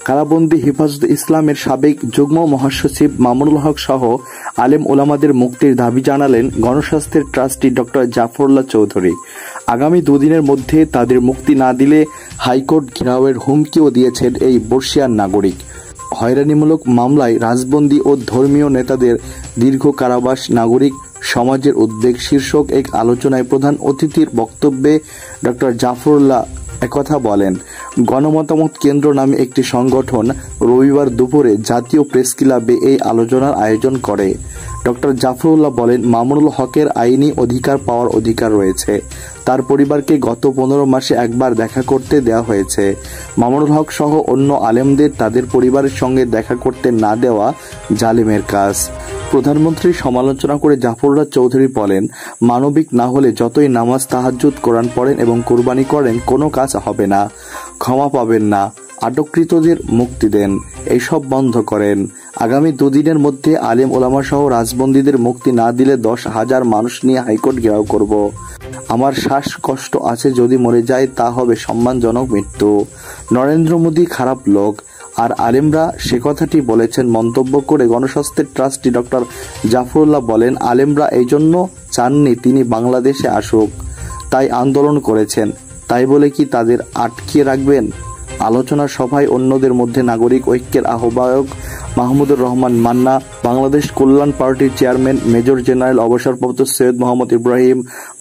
কারাবন্দী হেফাজতে ইসলামের সাবেক যুগ্ম মহাসচিব মামুনুল হক সহ আলেম ওলামাদের মুক্তির দাবি জানালেন গণস্বাস্থ্যের ট্রাস্টি ডক্টর জাফরুল্লাহ চৌধুরী। আগামী দুদিনের মধ্যে তাদের মুক্তি না দিলে হাইকোর্ট ঘেরাওয়ের হুমকিও দিয়েছেন এই বর্ষিয়ান নাগরিক। হয়রানিমূলক মামলায় রাজবন্দী ও ধর্মীয় নেতাদের দীর্ঘ কারাবাস নাগরিক সমাজের উদ্বেগ শীর্ষক এক আলোচনায় প্রধান অতিথির বক্তব্যে ডক্টর জাফরুল্লাহ একথা বলেন। গণমতামত কেন্দ্র নামে একটি সংগঠন রবিবার দুপুরে জাতীয় প্রেস ক্লাবে এই আলোচনার আয়োজন করে। ডক্টর জাফরুল্লাহ বলেন, মামুনুল হকের আইনি অধিকার পাওয়ার অধিকার রয়েছে। তার পরিবারকে গত 15 মাসে একবার দেখা করতে দেওয়া হয়েছে। মামুনুল হক সহ অন্য আলেমদের তাদের পরিবারের সঙ্গে দেখা করতে না দেওয়া জালিমের কাজ। প্রধানমন্ত্রীর সমালোচনা করে জাফরুল্লাহ চৌধুরী বলেন, মানবিক না হলে যতই নামাজ, তাহাজ্জুদ, কোরআন পড়েন এবং কোরবানি করেন কোনো কাজ হবে না। ক্ষমা পাবেন না। আটককৃতদের মুক্তি দেন, এইসব বন্ধ করেন। আগামী দুদিনের মধ্যে আলেম ওলামা সহ রাজবন্দীদের মুক্তি না দিলে 10,000 মানুষ নিয়ে হাইকোর্ট ঘেরাও করব। আমার শ্বাসকষ্ট আছে, যদি মরে যায় তা হবে সম্মানজনক মৃত্যু। নরেন্দ্র মোদী খারাপ লোক। আর আলেমরা সে কথাটি বলেছেন মন্তব্য করে গণস্বাস্থ্যের ট্রাস্টি ডক্টর জাফরুল্লাহ বলেন, আলেমরা এই জন্য চাননি তিনি বাংলাদেশে আসুক, তাই আন্দোলন করেছেন। তাই বলে কি তাদের আটকে রাখবেন? আলোচনা সভায় অন্যদের মধ্যে নাগরিক ঐক্যের আহ্বায়ক মাহমুদুর রহমান মান্না, বাংলাদেশ কল্যাণ পার্টির চেয়ারম্যান মেজর জেনারেল অবসরপ্রাপ্ত সৈয়দ মোহাম্মদ ইব্রাহিম,